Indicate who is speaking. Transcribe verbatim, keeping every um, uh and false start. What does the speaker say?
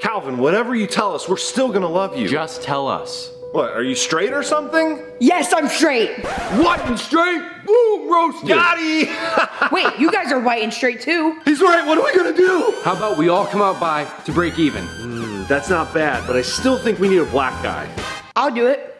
Speaker 1: Calvin, whatever you tell us, we're still gonna love you.
Speaker 2: Just tell us.
Speaker 1: What, are you straight or something?
Speaker 3: Yes, I'm straight.
Speaker 2: White and straight? Boom, roasted.
Speaker 1: Got he!
Speaker 3: Wait, you guys are white and straight too.
Speaker 1: He's right, what are we gonna do?
Speaker 2: How about we all come out by to break even?
Speaker 1: Mm, that's not bad, but I still think we need a black guy.
Speaker 3: I'll do it.